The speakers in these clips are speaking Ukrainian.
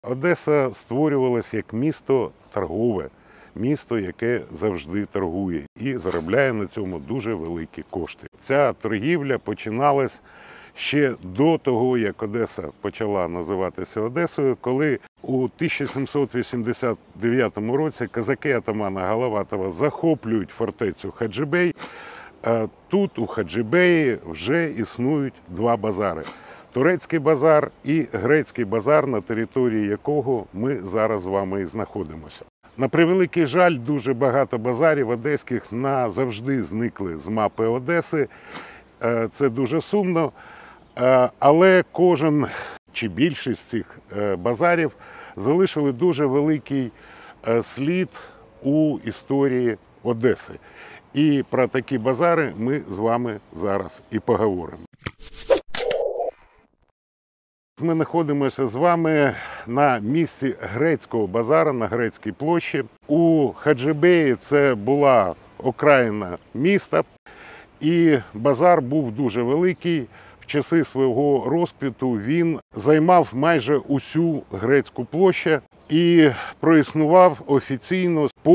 Одеса створювалась як місто торгове, місто, яке завжди торгує і заробляє на цьому дуже великі кошти. Ця торгівля починалась ще до того, як Одеса почала називатися Одесою, коли у 1789 році козаки атамана Головатова захоплюють фортецю Хаджибей. Тут у Хаджибеї вже існують два базари. Турецький базар і грецький базар, на території якого ми зараз з вами і знаходимося. На превеликий жаль, дуже багато базарів одеських назавжди зникли з мапи Одеси. Це дуже сумно, але кожен чи більшість цих базарів залишили дуже великий слід у історії Одеси. І про такі базари ми з вами зараз і поговоримо. Ми знаходимося з вами на місці грецького базару, на Грецькій площі. У Хаджибеї це була окраїна міста, і базар був дуже великий. В часи свого розквіту він займав майже усю Грецьку площу і проіснував офіційно по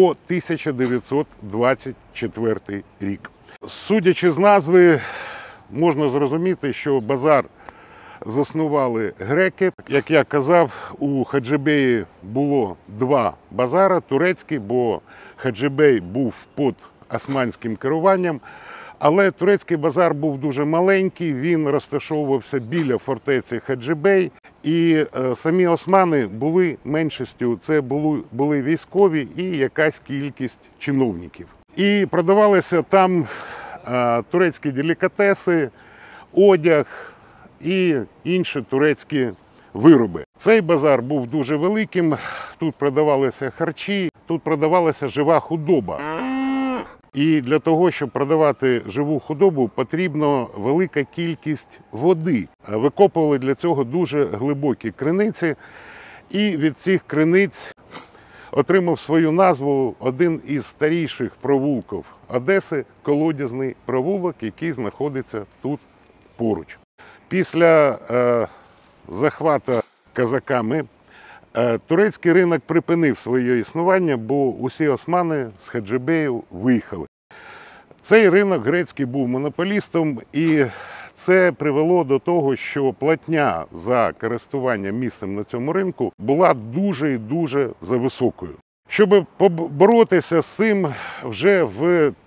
1924 рік. Судячи з назви, можна зрозуміти, що базар заснували греки. Як я казав, у Хаджибеї було два базари. Турецький, бо Хаджибей був під османським керуванням. Але турецький базар був дуже маленький, він розташовувався біля фортеці Хаджибей. І самі османи були меншістю, це були військові і якась кількість чиновників. І продавалися там турецькі делікатеси, одяг і інші турецькі вироби. Цей базар був дуже великим, тут продавалися харчі, тут продавалася жива худоба. І для того, щоб продавати живу худобу, потрібна велика кількість води. Викопували для цього дуже глибокі криниці, і від цих криниць отримав свою назву один із старіших провулків Одеси – Колодязний провулок, який знаходиться тут поруч. Після захвату козаками турецький ринок припинив своє існування, бо усі османи з Хаджибею виїхали. Цей ринок грецький був монополістом, і це привело до того, що платня за користування місцем на цьому ринку була дуже і дуже зависокою. Щоб боротися з цим, вже в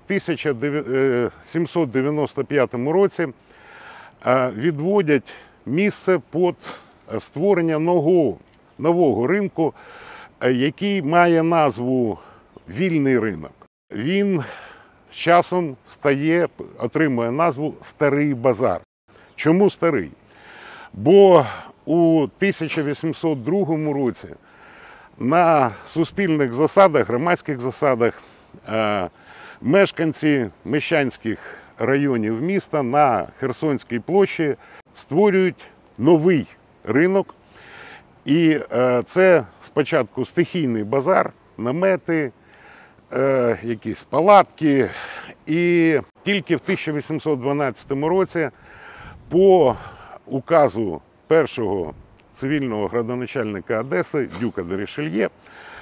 1795 році відводять місце під створення нового ринку, який має назву «Вільний ринок». Він з часом отримує назву «Старий базар». Чому старий? Бо у 1802 році на суспільних засадах, громадських засадах мешканці мещанських районів міста на Херсонській площі створюють новий ринок. І це спочатку стихійний базар, намети, якісь палатки. І тільки в 1812 році по указу першого цивільного градоначальника Одеси, дюка де Рішельє,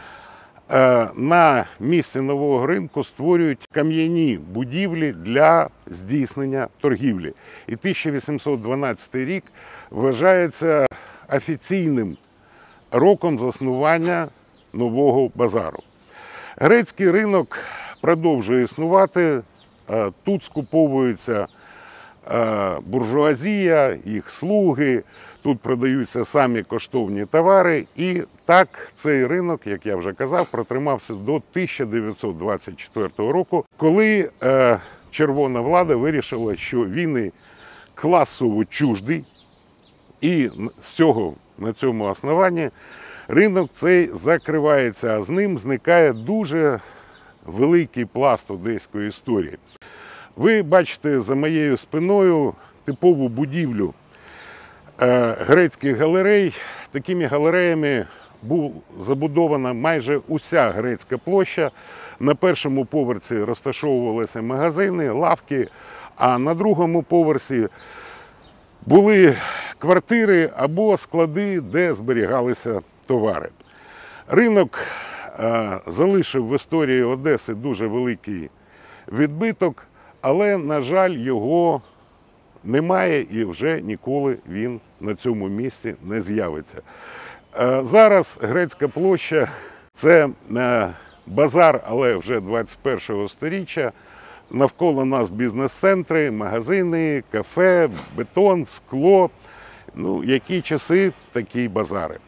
на місці нового ринку створюють кам'яні будівлі для здійснення торгівлі. І 1812 рік вважається офіційним роком заснування нового базару. Грецький ринок продовжує існувати, тут скуповуються буржуазія, їх слуги, тут продаються самі коштовні товари. І так цей ринок, як я вже казав, протримався до 1924 року, коли червона влада вирішила, що він класово чуждий, і на цьому основанні ринок цей закривається, а з ним зникає дуже великий пласт одеської історії. Ви бачите за моєю спиною типову будівлю грецьких галерей. Такими галереями була забудована майже уся Грецька площа. На першому поверсі розташовувалися магазини, лавки, а на другому поверсі були квартири або склади, де зберігалися товари. Ринок залишив в історії Одеси дуже великий відбиток, але, на жаль, його немає і вже ніколи він на цьому місці не з'явиться. Зараз Грецька площа – це базар, але вже 21-го сторіччя. Навколо нас бізнес-центри, магазини, кафе, бетон, скло. Ну, які часи, такі базари.